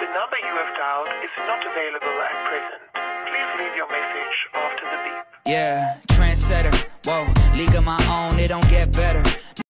number you have dialed is not available at present. Please leave your message after the beep. Yeah, trendsetter, whoa, league of my own, it don't get better.